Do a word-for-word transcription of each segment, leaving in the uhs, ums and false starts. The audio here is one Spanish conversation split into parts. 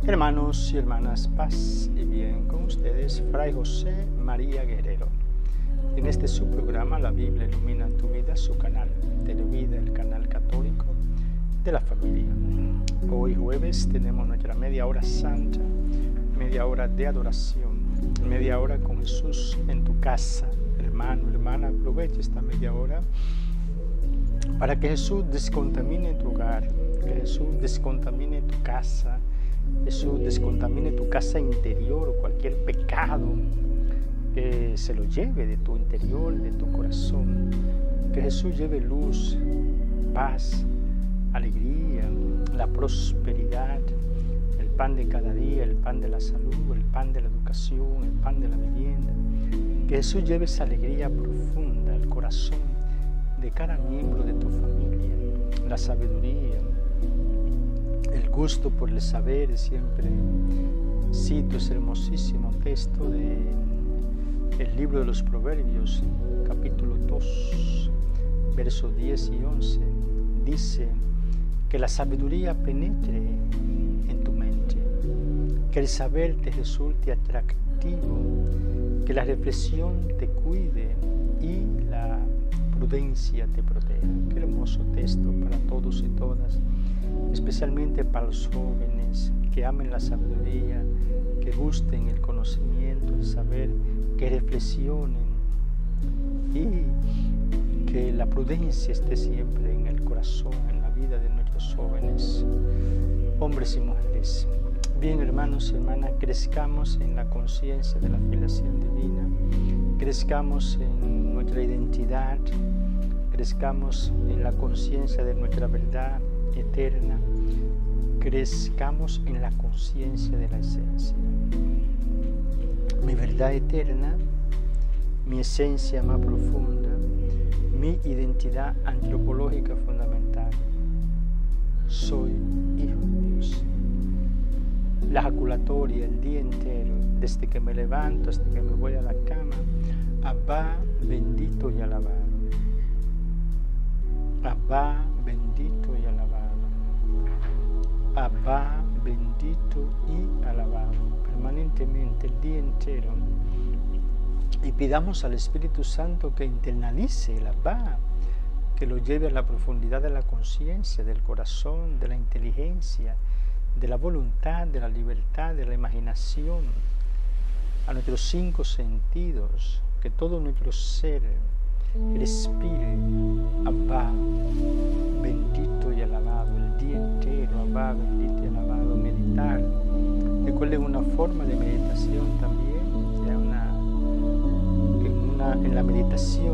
Hermanos y hermanas, paz y bien con ustedes, Fray José María Guerrero. En este subprograma, La Biblia Ilumina Tu Vida, su canal de la vida, el canal católico de la familia. Hoy jueves tenemos nuestra media hora santa, media hora de adoración, media hora con Jesús en tu casa. Hermano, hermana, aprovecha esta media hora para que Jesús descontamine tu hogar, que Jesús descontamine tu casa, Jesús descontamine tu casa interior o cualquier pecado que se lo lleve de tu interior, de tu corazón. Que Jesús lleve luz, paz, alegría, la prosperidad, el pan de cada día, el pan de la salud, el pan de la educación, el pan de la vivienda. Que Jesús lleve esa alegría profunda al corazón de cada miembro de tu familia, la sabiduría, el gusto por el saber. Siempre cito ese hermosísimo texto del libro de los Proverbios, capítulo dos, versos diez y once. Dice que la sabiduría penetre en tu mente, que el saber te resulte atractivo, que la reflexión te cuide y la prudencia te proteja. Qué hermoso texto para todos y todas, especialmente para los jóvenes que amen la sabiduría, que gusten el conocimiento, el saber, que reflexionen y que la prudencia esté siempre en el corazón, en la vida de nuestros jóvenes, hombres y mujeres. Bien, hermanos y hermanas, crezcamos en la conciencia de la filiación divina, crezcamos en nuestra identidad, crezcamos en la conciencia de nuestra verdad eterna, crezcamos en la conciencia de la esencia. Mi verdad eterna, mi esencia más profunda, mi identidad antropológica fundamental. Soy hijo de Dios. La ejaculatoria el día entero, desde que me levanto hasta que me voy a la cama, Abba bendito y alabado. Abba bendito y alabado. Abba bendito y alabado. Permanentemente, el día entero. Y pidamos al Espíritu Santo que internalice el Abba, que lo lleve a la profundidad de la conciencia, del corazón, de la inteligencia, de la voluntad, de la libertad, de la imaginación, a nuestros cinco sentidos, que todo nuestro ser respire Abba, bendito y alabado, el día entero, Abba, bendito y alabado, meditar. Recuerden una forma de meditación también, ya una, en, una, en la meditación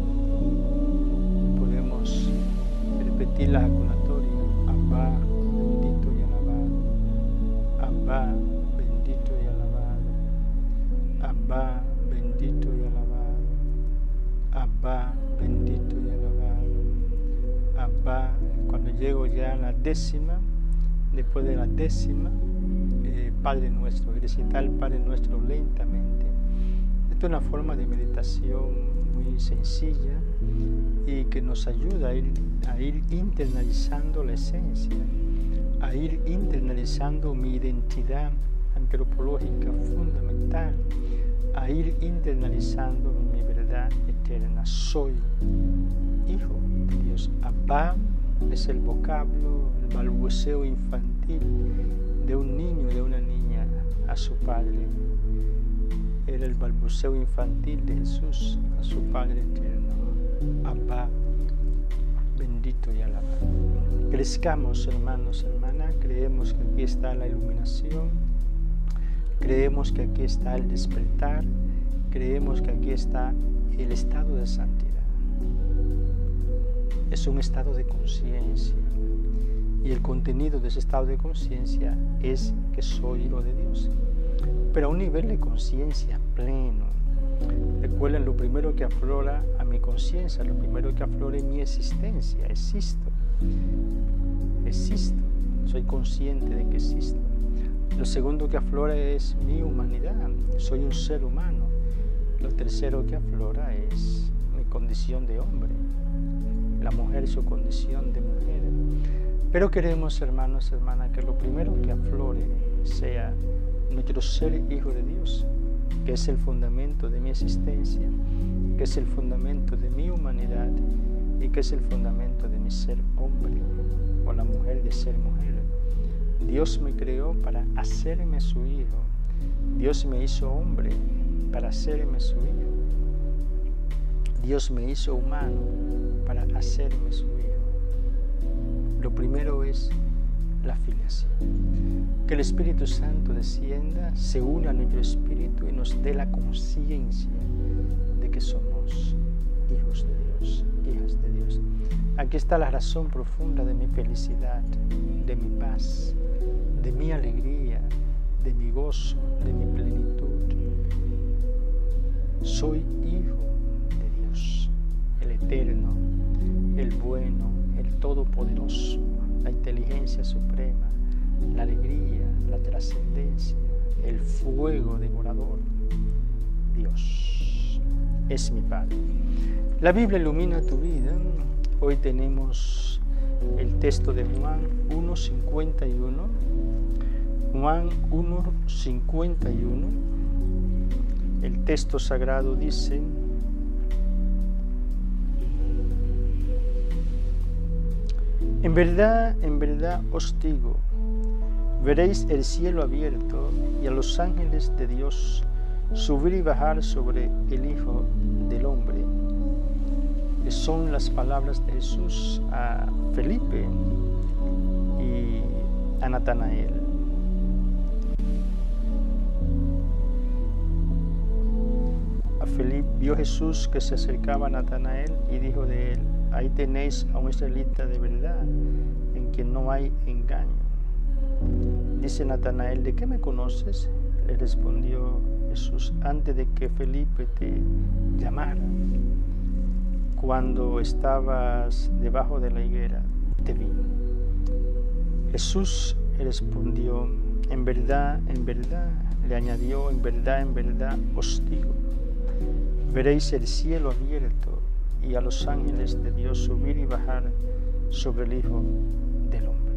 podemos repetir la ejaculatoria, Abba, bendito y alabado, Abba, bendito y alabado, Abba, bendito y alabado, Abba, bendito y alabado, Abba. Cuando llego ya a la décima, después de la décima, eh, Padre Nuestro, y recitar el Padre Nuestro lentamente. Esta es una forma de meditación muy sencilla y que nos ayuda a ir, a ir internalizando la esencia, a ir internalizando mi identidad antropológica fundamental, a ir internalizando mi verdad eterna. Soy hijo de Dios. Abba es el vocablo, el balbuceo infantil de un niño, de una niña a su padre. Era el balbuceo infantil de Jesús a su Padre eterno. Abba, bendito y alabado. Crezcamos, hermanos, hermanas, creemos que aquí está la iluminación, creemos que aquí está el despertar, creemos que aquí está el estado de santidad. Es un estado de conciencia y el contenido de ese estado de conciencia es que soy hijo de Dios, pero a un nivel de conciencia pleno. Recuerden, lo primero que aflora a mi conciencia, lo primero que aflora en mi existencia, existo, existo, soy consciente de que existo. Lo segundo que aflora es mi humanidad, soy un ser humano. Lo tercero que aflora es mi condición de hombre, la mujer su condición de mujer. Pero queremos, hermanos, hermanas, que lo primero que aflore sea nuestro ser hijo de Dios, que es el fundamento de mi existencia, que es el fundamento de mi humanidad y que es el fundamento de mi ser hombre o la mujer de ser mujer. Dios me creó para hacerme su hijo. Dios me hizo hombre para hacerme su hijo. Dios me hizo humano para hacerme su hijo. Lo primero es la filiación. Que el Espíritu Santo descienda, se una a nuestro espíritu y nos dé la conciencia de que somos hijos de Dios, hijas de Dios. Aquí está la razón profunda de mi felicidad, de mi paz, de mi alegría, de mi gozo, de mi plenitud. Soy hijo de Dios, el eterno, el bueno, el todopoderoso, la inteligencia suprema, la alegría, la trascendencia, el fuego devorador. Dios es mi Padre. La Biblia ilumina tu vida. Hoy tenemos el texto de Juan uno cincuenta y uno. Juan uno cincuenta y uno. El texto sagrado dice: En verdad, en verdad os digo, veréis el cielo abierto y a los ángeles de Dios subir y bajar sobre el Hijo del Hombre. Son las palabras de Jesús a Felipe y a Natanael. A Felipe vio Jesús que se acercaba a Natanael y dijo de él: ahí tenéis a un israelita de verdad, en quien no hay engaño. Dice Natanael: ¿de qué me conoces? Le respondió Jesús: antes de que Felipe te llamara, cuando estabas debajo de la higuera, te vi. Jesús respondió: en verdad, en verdad, le añadió, en verdad, en verdad os digo, veréis el cielo abierto y a los ángeles de Dios subir y bajar sobre el Hijo del Hombre.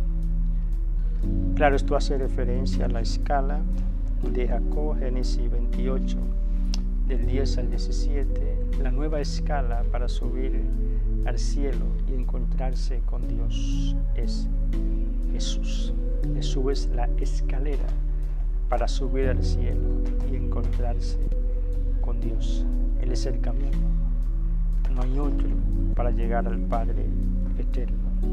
Claro, esto hace referencia a la escala de Jacob, Génesis veintiocho, del diez al diecisiete, la nueva escala para subir al cielo y encontrarse con Dios es Jesús. Jesús es la escalera para subir al cielo y encontrarse con Dios. Él es el camino. No hay otro para llegar al Padre eterno.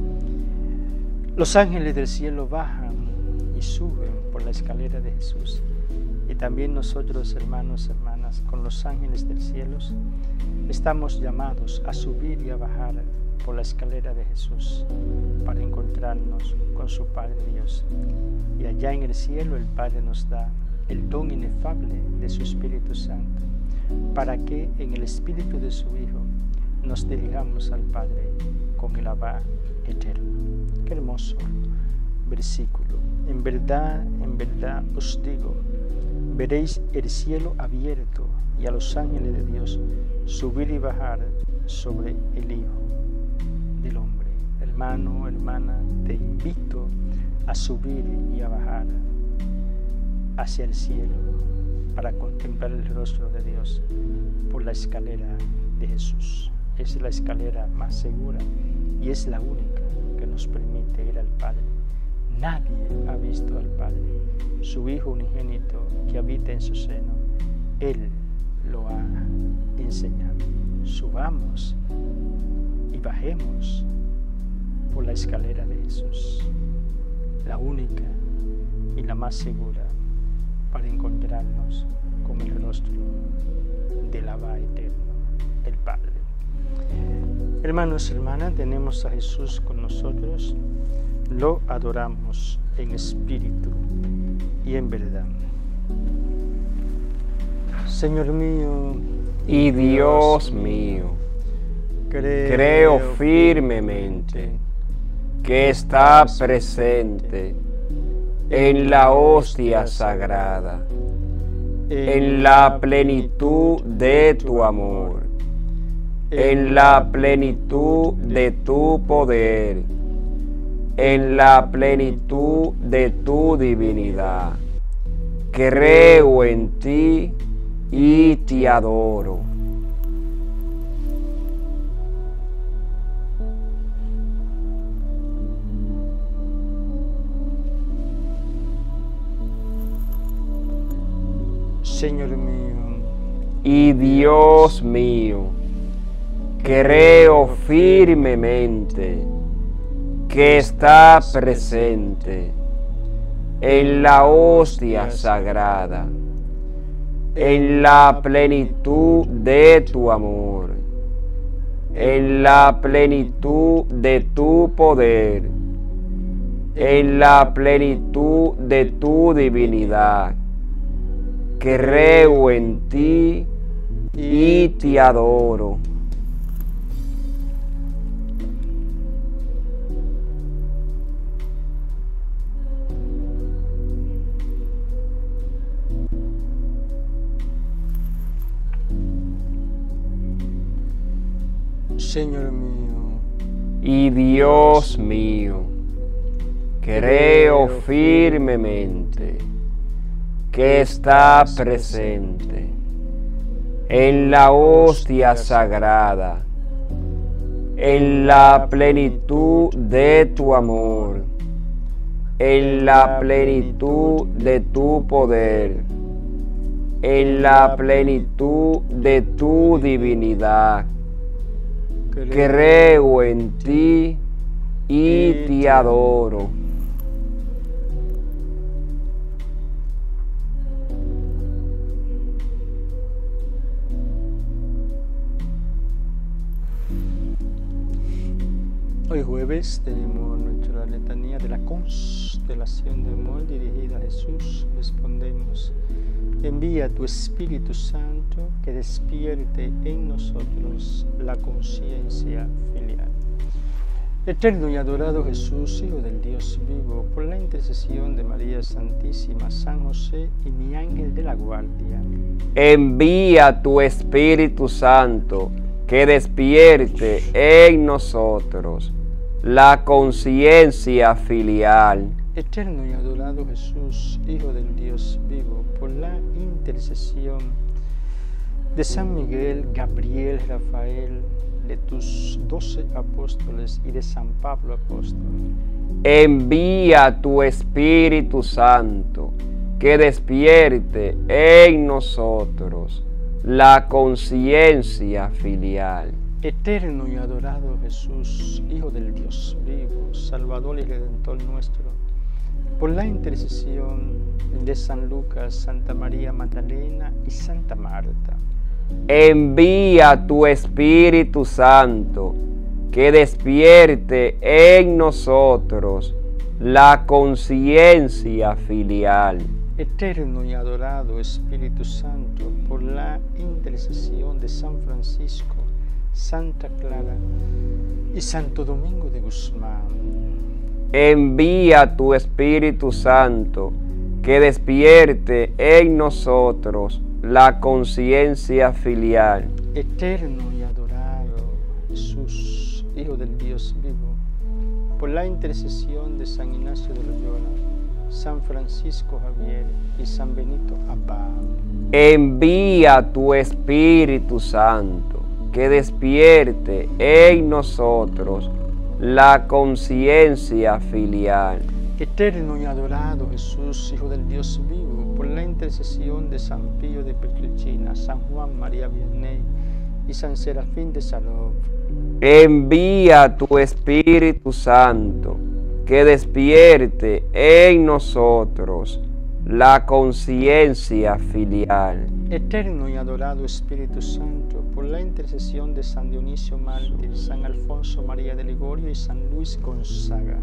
Los ángeles del cielo bajan y suben por la escalera de Jesús. Y también nosotros, hermanos, hermanas, con los ángeles del cielo, estamos llamados a subir y a bajar por la escalera de Jesús para encontrarnos con su Padre Dios. Y allá en el cielo el Padre nos da el don inefable de su Espíritu Santo, para que en el Espíritu de su Hijo nos dirijamos al Padre con el Abba eterno. Qué hermoso versículo. En verdad, en verdad os digo, veréis el cielo abierto y a los ángeles de Dios subir y bajar sobre el Hijo del Hombre. Hermano, hermana, te invito a subir y a bajar hacia el cielo para contemplar el rostro de Dios por la escalera de Jesús. Es la escalera más segura y es la única que nos permite ir al Padre. Nadie ha visto al Padre. Su Hijo unigénito que habita en su seno, Él lo ha enseñado. Subamos y bajemos por la escalera de Jesús, la única y la más segura para encontrarnos con el rostro del Abba eterno, el Padre. Hermanos y hermanas, tenemos a Jesús con nosotros, lo adoramos en espíritu y en verdad. Señor mío y Dios mío, creo, creo firmemente que está presente en la hostia sagrada, en la plenitud de tu amor, en la plenitud de tu poder, en la plenitud de tu divinidad. Creo en ti y te adoro. Señor mío y Dios mío, creo firmemente que está presente en la hostia sagrada, en la plenitud de tu amor, en la plenitud de tu poder, en la plenitud de tu divinidad. Creo en ti y te adoro. Señor mío y Dios mío, creo firmemente que está presente en la hostia sagrada, en la plenitud de tu amor, en la plenitud de tu poder, en la plenitud de tu divinidad. Creo en ti y te adoro. Hoy jueves tenemos nuestra letanía de la constelación de amor dirigida a Jesús. Respondemos: envía tu Espíritu Santo que despierte en nosotros la conciencia filial. Eterno y adorado Jesús, Hijo del Dios vivo, por la intercesión de María Santísima, San José y mi ángel de la guardia, envía tu Espíritu Santo que despierte en nosotros la conciencia filial. Eterno y adorado Jesús, Hijo del Dios vivo, por la intercesión de San Miguel, Gabriel, Rafael, de tus doce apóstoles y de San Pablo apóstol, envía tu Espíritu Santo que despierte en nosotros la conciencia filial. Eterno y adorado Jesús, Hijo del Dios vivo, Salvador y Redentor nuestro, por la intercesión de San Lucas, Santa María Magdalena y Santa Marta, envía tu Espíritu Santo que despierte en nosotros la conciencia filial. Eterno y adorado Espíritu Santo, por la intercesión de San Francisco, Santa Clara y Santo Domingo de Guzmán, envía tu Espíritu Santo que despierte en nosotros la conciencia filial. Eterno y adorado Jesús, Hijo del Dios vivo, por la intercesión de San Ignacio de Loyola, San Francisco Javier y San Benito Abad, envía tu Espíritu Santo que despierte en nosotros la conciencia filial. Eterno y adorado Jesús, Hijo del Dios vivo, por la intercesión de San Pío de Pietrelcina, San Juan María Vianney y San Serafín de Sarov, envía tu Espíritu Santo que despierte en nosotros la conciencia filial. Eterno y adorado Espíritu Santo, por la intercesión de San Dionisio Mártir, San Alfonso María de Ligorio y San Luis Gonzaga,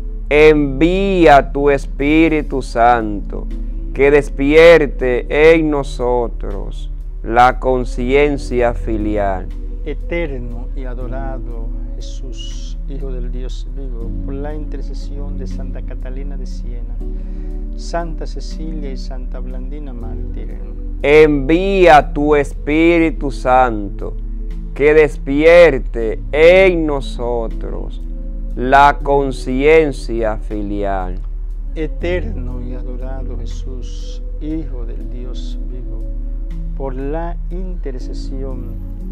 envía tu Espíritu Santo que despierte en nosotros la conciencia filial. Eterno y adorado Jesús, Hijo del Dios vivo, por la intercesión de Santa Catalina de Siena, Santa Cecilia y Santa Blandina Mártir, envía tu Espíritu Santo que despierte en nosotros la conciencia filial. Eterno y adorado Jesús, Hijo del Dios vivo, por la intercesión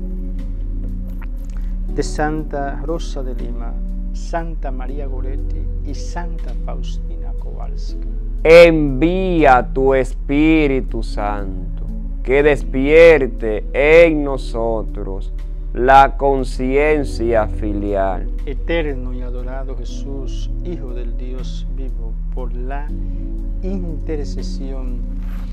de Santa Rosa de Lima, Santa María Goretti y Santa Faustina Kowalska, envía tu Espíritu Santo, que despierte en nosotros la conciencia filial. Eterno y adorado Jesús, Hijo del Dios vivo, por la intercesión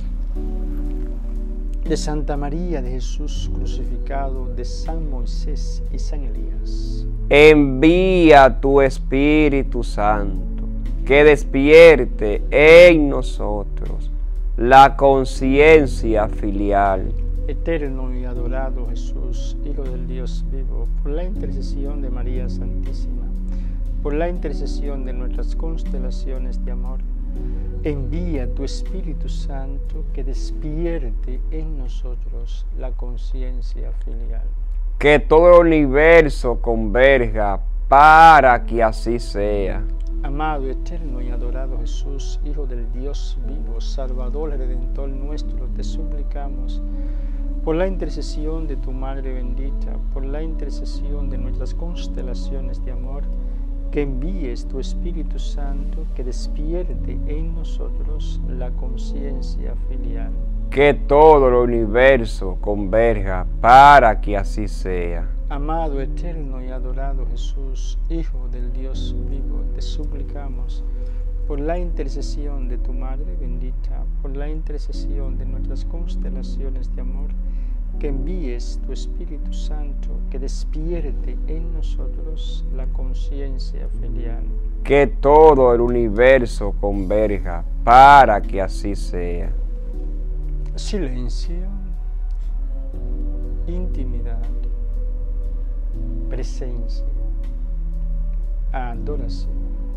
de Santa María de Jesús crucificado, de San Moisés y San Elías, envía tu Espíritu Santo, que despierte en nosotros la conciencia filial. Eterno y adorado Jesús, Hijo del Dios vivo, por la intercesión de María Santísima, por la intercesión de nuestras constelaciones de amor, envía tu Espíritu Santo que despierte en nosotros la conciencia filial. Que todo el universo converja para que así sea. Amado, eterno y adorado Jesús, Hijo del Dios vivo, Salvador, Redentor nuestro, te suplicamos, por la intercesión de tu Madre bendita, por la intercesión de nuestras constelaciones de amor, que envíes tu Espíritu Santo que despierte en nosotros la conciencia filial. Que todo el universo converja para que así sea. Amado, eterno y adorado Jesús, Hijo del Dios vivo, te suplicamos, por la intercesión de tu Madre bendita, por la intercesión de nuestras constelaciones de amor, que envíes tu Espíritu Santo que despierte en nosotros la conciencia filial. Que todo el universo converja para que así sea. Silencio, intimidad, presencia, adoración.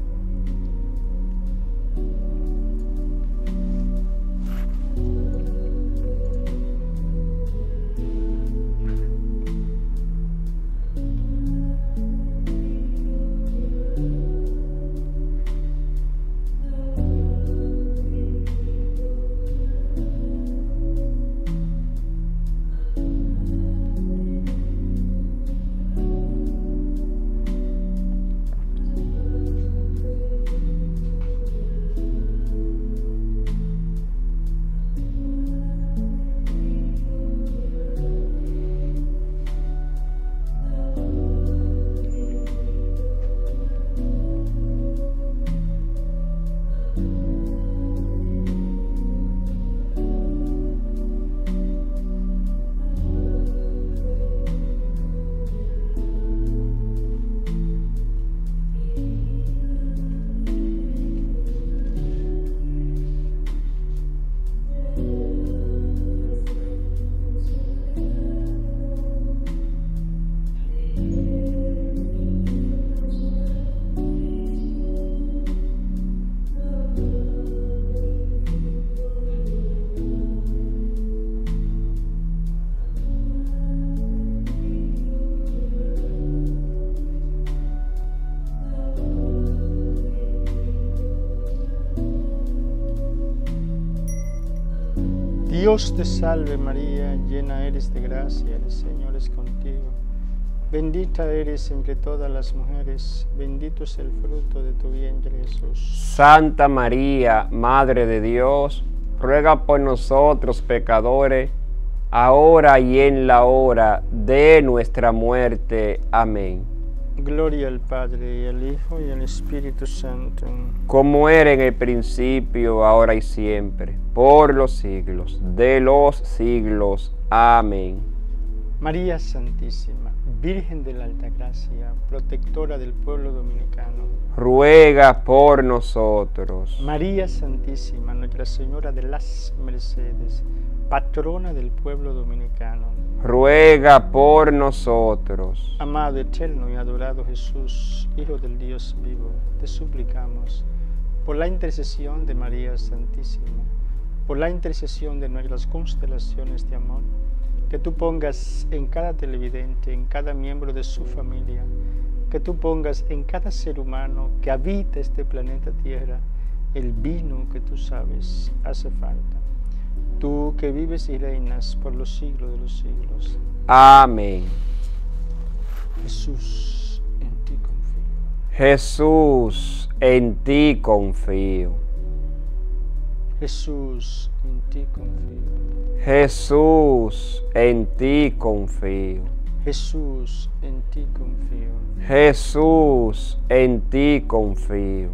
Dios te salve María, llena eres de gracia, el Señor es contigo. Bendita eres entre todas las mujeres, bendito es el fruto de tu vientre Jesús. Santa María, Madre de Dios, ruega por nosotros pecadores, ahora y en la hora de nuestra muerte. Amén. Gloria al Padre, y al Hijo, y al Espíritu Santo. Como era en el principio, ahora y siempre, por los siglos de los siglos. Amén. María Santísima, Virgen de la Alta Gracia, protectora del pueblo dominicano, ruega por nosotros. María Santísima, Nuestra Señora de las Mercedes, patrona del pueblo dominicano, ruega por nosotros. Amado, eterno y adorado Jesús, Hijo del Dios vivo, te suplicamos, por la intercesión de María Santísima, por la intercesión de nuestras constelaciones de amor, que tú pongas en cada televidente, en cada miembro de su familia, que tú pongas en cada ser humano que habita este planeta Tierra el vino que tú sabes hace falta. Tú que vives y reinas por los siglos de los siglos. Amén. Jesús, en ti confío. Jesús, en ti confío. Jesús, en ti confío. Jesús, en ti confío. Jesús, en ti confío. Jesús, en ti confío.